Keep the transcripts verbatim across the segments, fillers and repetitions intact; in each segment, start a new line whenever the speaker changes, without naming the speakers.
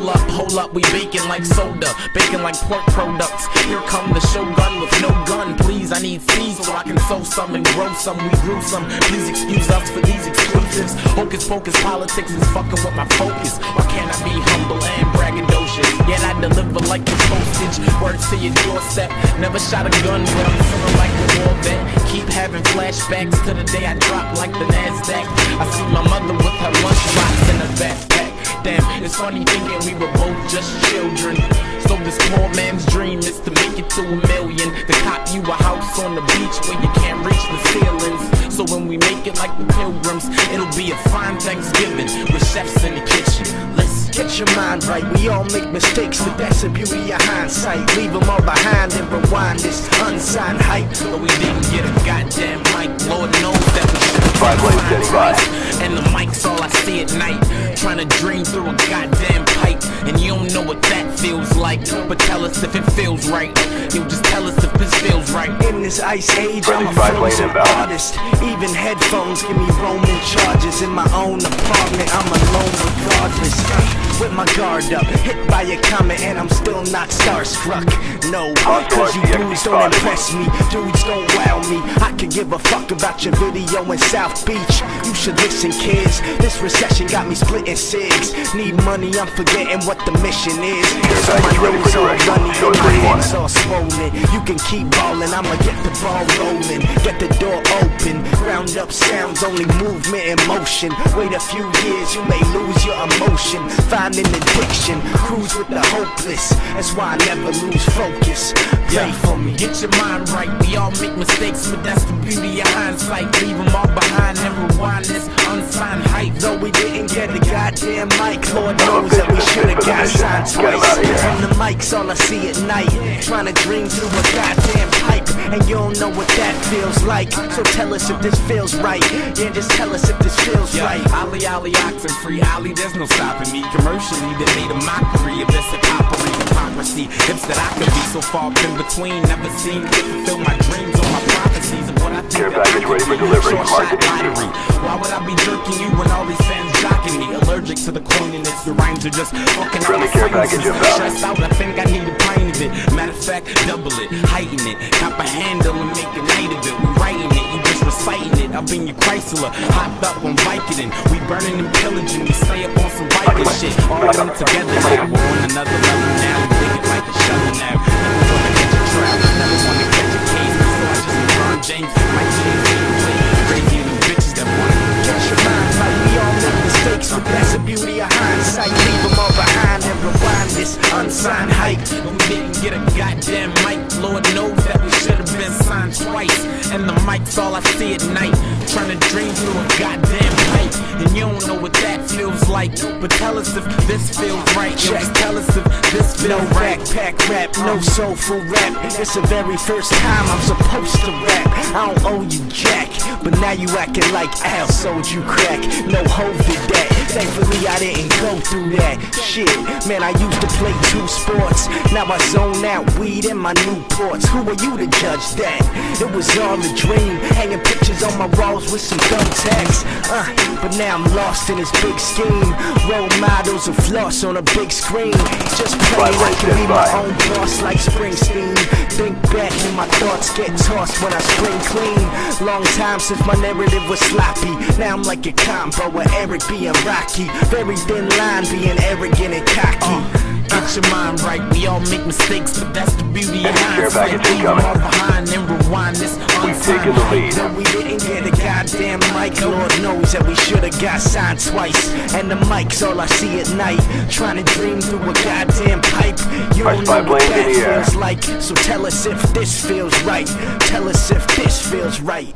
Hold up, hold up, we baking like soda, baking like pork products. Here come the Shogun with no gun. Please, I need seeds so I can sow some and grow some. We grew some. Please excuse us for these exclusives. Hocus pocus politics is fucking with my focus. Why can't I be humble and braggadocious? Yet I deliver like the postage. Words to your doorstep. Never shot a gun, but I'm feeling like a war vet. Keep having flashbacks to the day I dropped like the NASDAQ. I see my mother with her lunchbox in her backpack. Damn, it's funny thinking we were both just children. So this poor man's dream is to make it to a million. To cop you a house on the beach where you can't reach the ceilings. So when we make it like the Pilgrims, it'll be a fine Thanksgiving with chefs in the kitchen. Let's
get your mind right. We all make mistakes, but that's the beauty of hindsight. Leave them all behind and rewind this unsigned hype.
But we didn't get a goddamn mic. Lord knows that we should've
Five lanes steady by.
And the mic's all I see at night. Trying to dream through a goddamn pipe. And you don't know what that feels like. But tell us if it feels right. You just tell us if this feels right.
In this ice age, I'm a frozen artist. Even headphones give me roaming charges. In my own apartment, I'm alone regardless. With my guard up, hit by a comment, and I'm still not starstruck. No, cause you dudes don't impress me. Dudes don't wow me. I could give a fuck about your video in South Beach. You should listen, kids. This recession got me splitting cigs. Need money, I'm forgetting what the mission is. So my nose all runny and my hands all swollen. You can keep ballin', I'ma get the ball rolling. Get the door open. Round up sounds, only movement and motion. Wait a few years, you may lose your emotion. Find an addiction, cruise with the hopeless. That's why I never lose focus. Pray for me.
Get your mind right. We all make mistakes, but that's the beauty of hindsight. Leave them all behind and rewind this unsigned hype.
Though we didn't get a goddamn mic, Lord knows that we should've got signed twice. And the mic's all I see at night. Trying to dream through a goddamn pipe, and you don't know what that feels like. So tell us if this feels right. Yeah, just tell us if this feels
yeah.
right.
Ollie, Ollie, oxen free Ollie, there's no stopping me. Commercially, they made a mockery of this hypocrisy. Hypocrisy, hips that I could be so far in between. Never seen to fulfill my dreams or my prophecies of what I think.
Care package ready for delivery.
Short shot lottery. Why would I be jerking you when all these fans jocking me? Allergic to the cleanliness, your rhymes are just fucking out
Friendly care package inbound.
Stressed out, I think I need a pint of it. Matter of fact, double it, heighten it, cop a handle and make a night of it. We writing it, you just reciting it. Up in your Chrysler, hopped up on Vicodin. We burning and pillaging, we stay up on some Viking shit. All of them together now, we're on another level now. We think it like a shovel now. Never wanna catch a trap, never wanna catch a case. So I just LeBron James, my team, crazy and them bitches that wanna
catch your mind right. We all make mistakes, but that's the beauty of hindsight. Leave them all behind and rewind this unsigned hype.
We didn't get a goddamn mic. Lord knows that we should've been signed twice. And the mic's all I see at night. Trying to dream through a goddamn pipe. And you don't know what that feels like. But tell us if this feels right. Yo, just tell us if this feels
no
right.
backpack rap, no soulful rap. It's the very first time I'm supposed to rap. I don't owe you jack, but now you acting like Al sold you crack. No hope did that. Thankfully I didn't go through that shit. Man, I used to play two sports. Now I zone out weed in my Newports. Who are you to judge that? It was all a dream. Hanging pictures on my walls with some thumbtacks. Uh, but now I'm lost in this big scheme. Role models of floss on a big screen. Just praying I can be my own boss like Springsteen. Think back and my thoughts get tossed when I spring clean. Long time since my narrative was sloppy. Now I'm like a combo of Eric being Rocky. Very thin line being arrogant and cocky.
Uh. Get your mind right, we all make mistakes, but that's the beauty of hindsight. Leave them all behind and rewind this unsigned hype.
Though we didn't get a goddamn mic, Lord knows that we should've got signed twice. And the mic's all I see at night. Trying to dream through a goddamn pipe. You don't know what that feels like. So tell us if this feels right. Tell us if this feels right.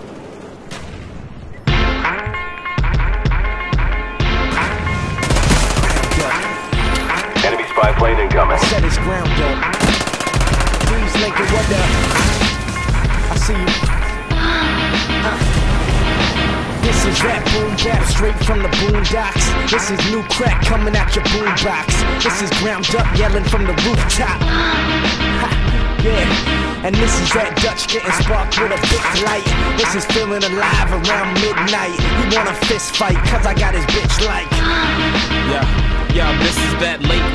Enemy spy plane incoming.
I set his ground up. Please, Lincoln, what up? I see you. Uh. This is rap boom bap straight from the boondocks. This is new crack coming out your boombox. This is ground up yelling from the rooftop. Ha, yeah. And this is that Dutch getting sparked with a big light. This is feeling alive around midnight. You want a fist fight, cause I got his bitch like.
Yeah. Yo, this is that late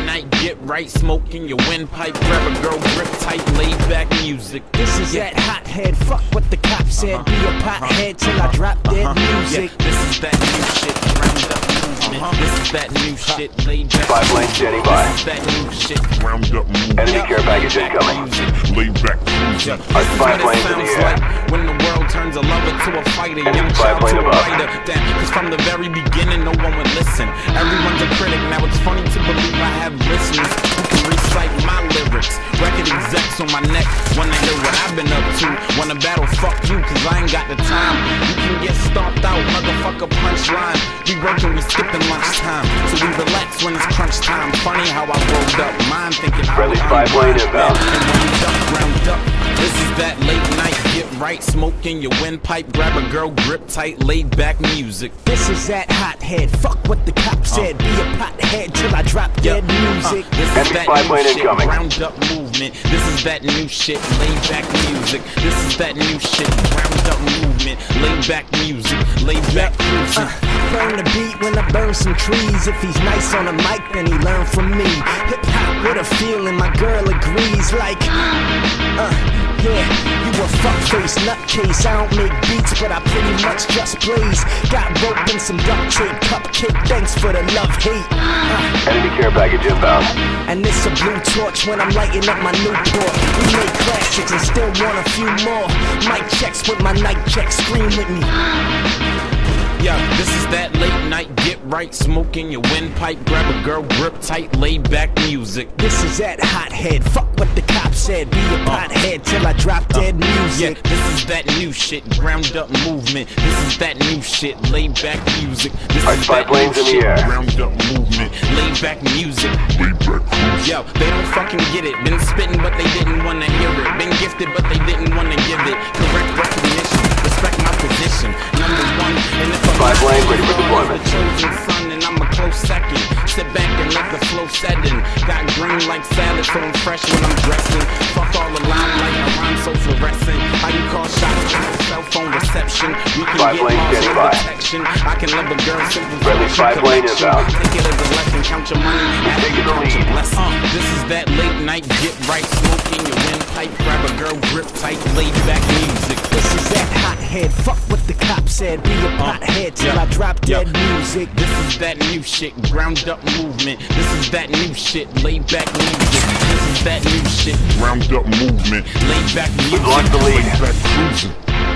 right, smoking your windpipe. Grab a girl, grip tight, laid back music.
This is
Yeah.
that hothead, fuck what the cop said.
Uh-huh.
Be a pothead till I drop dead
Uh-huh.
music.
Yeah, this is that new shit, round up movement.
Uh-huh.
This is that new shit, laid back.
Five lanes standing by.
This is that new shit,
Round up movement.
Enemy
yeah,
care package
laid back
incoming.
music.
Laid back
Yeah,
cruising.
this is
Five
what it
planes in the
sounds
air.
like when the world turns a lover to a fighter,
Enemy
young
five
child to
plane
a
above.
writer. Damn, cause from the very beginning, no one would listen. Everyone's a critic. Now it's funny to believe I have listeners who can recite my lyrics. Record execs on my neck wanna hear what I've been up to. Wanna battle, fuck you, cause I ain't got the time. You can get stomped out, motherfucker, punchline. We working, we skipping lunchtime, so we relax when it's crunch time. Funny how I rolled up mine thinking I
Friendly
was
spy plane
unwind.
inbound.
And round up, round up. This is that late night, get right, smoking your windpipe. Grab a girl, grip tight, laid back music.
This is that hothead, fuck what the cop said. Be a pothead till I drop dead music.
Uh, this is
Enemy
that
spy
new
plane
shit,
incoming.
round up movement. This is that new shit, laid back music. This is that new shit, round up movement. Laid back music, laid back cruising.
Uh, burn the beat when I burn some trees. If he's nice on the mic, then he learn from me. Hip hop with a feeling, my girl agrees. Like, uh, yeah, you a fuckface nutcase. I don't make beats, but I pretty much just blaze. Got rope and some duct tape, cupcake. Thanks for the love, hate. Uh,
Enemy care package inbound.
and this a blue torch when I'm lighting up my Newport. We make classics and still want a few more. Mic checks with my night check, scream with me.
Yeah, this is that late night, get right, smoking your windpipe. Grab a girl, grip tight, laid back music.
This is that hothead, fuck what the cop said. Be a pothead till I drop dead
Yeah,
music.
this is that new shit, ground up movement. This is that new shit, laid back music. This
Our
is
spy
that new
planes in the
shit,
air.
Round up movement.
laid back music.
Laid back cruising.
Yo, they don't fucking get it. Been spitting, but they didn't wanna hear it. Been gifted, but they didn't wanna give it. Correct recognition, respect my position. Number one, and if I'm
Five lane ready for deployment.
the chosen son, and I'm a close second. Sit back and let the flow set in. Got green like salad, so I'm fresh when I'm dressing. Fuck all the limelight, I rhyme so fluorescent. How you call shots from your cell phone reception? We can
Five
get
lane
lost
standing
in
by.
protection. I can love a girl simple
Friendly
function
five lane
collection.
inbound.
Take it as a lesson, count your money, add
taking
it,
the
count your
lead.
blessing. Uh, this is that late night, get right, smoking your windpipe. Grab a girl, grip tight, laid back music.
This is that hothead, fuck what the cop said. Be a pothead till
yeah,
I drop
yeah.
dead music.
This is that new shit, ground up movement. This is that new shit, laid back music. This is that new shit,
Round up movement.
laid back music.
Lost the lead.
Laid back cruising.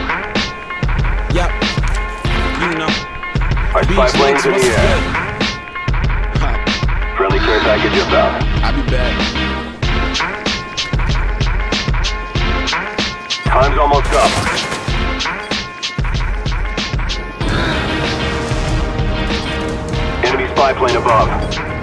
Yep, you know.
Our spy
Beach
planes
Mix,
in
what's
the air.
good? Huh,
Friendly care package inbound.
I'll be back.
Time's almost up. Enemy spy plane above.